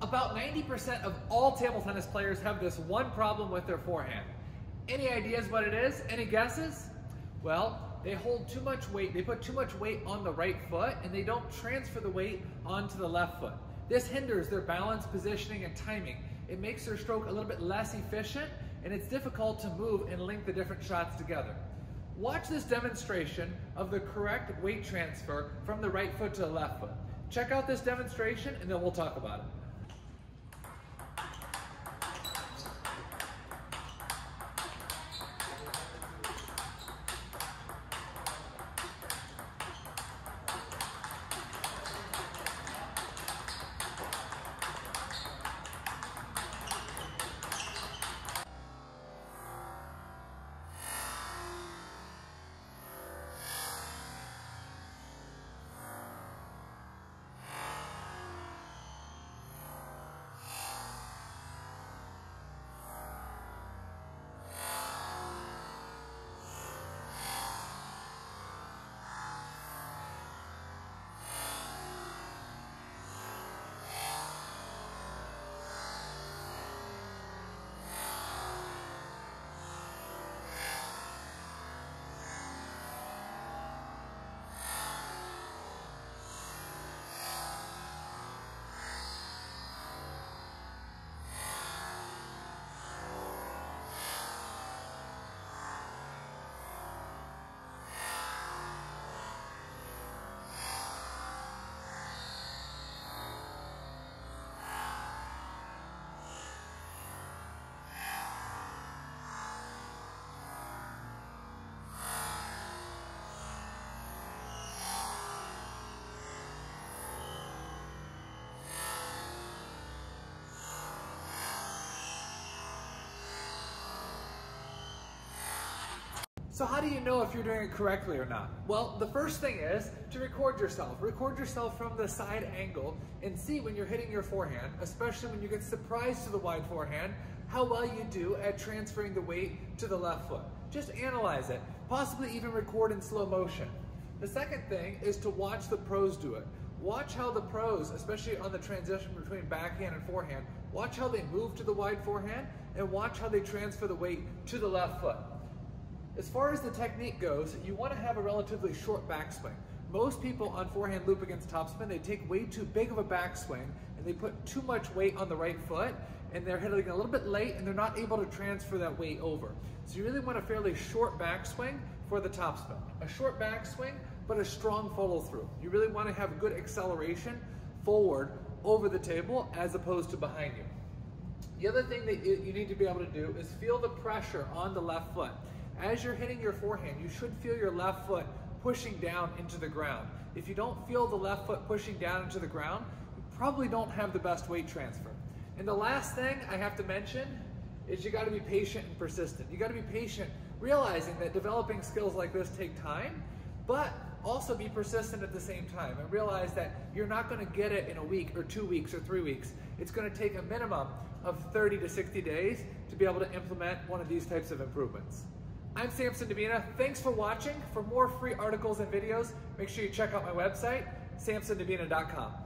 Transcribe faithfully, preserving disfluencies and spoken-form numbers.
About ninety percent of all table tennis players have this one problem with their forehand. Any ideas what it is? Any guesses? Well, they hold too much weight. They put too much weight on the right foot and they don't transfer the weight onto the left foot. This hinders their balance, positioning, and timing. It makes their stroke a little bit less efficient and it's difficult to move and link the different shots together. Watch this demonstration of the correct weight transfer from the right foot to the left foot. Check out this demonstration and then we'll talk about it. So how do you know if you're doing it correctly or not? Well, the first thing is to record yourself. Record yourself from the side angle and see when you're hitting your forehand, especially when you get surprised to the wide forehand, how well you do at transferring the weight to the left foot. Just analyze it, possibly even record in slow motion. The second thing is to watch the pros do it. Watch how the pros, especially on the transition between backhand and forehand, watch how they move to the wide forehand and watch how they transfer the weight to the left foot. As far as the technique goes, you want to have a relatively short backswing. Most people on forehand loop against topspin, they take way too big of a backswing and they put too much weight on the right foot and they're hitting a little bit late and they're not able to transfer that weight over. So you really want a fairly short backswing for the topspin. A short backswing, but a strong follow through. You really want to have good acceleration forward over the table as opposed to behind you. The other thing that you need to be able to do is feel the pressure on the left foot. As you're hitting your forehand, you should feel your left foot pushing down into the ground. If you don't feel the left foot pushing down into the ground, you probably don't have the best weight transfer. And the last thing I have to mention is you gotta be patient and persistent. You gotta be patient, realizing that developing skills like this take time, but also be persistent at the same time and realize that you're not gonna get it in a week or two weeks or three weeks. It's gonna take a minimum of thirty to sixty days to be able to implement one of these types of improvements. I'm Samson Davina. Thanks for watching. For more free articles and videos, make sure you check out my website, samson davina dot com.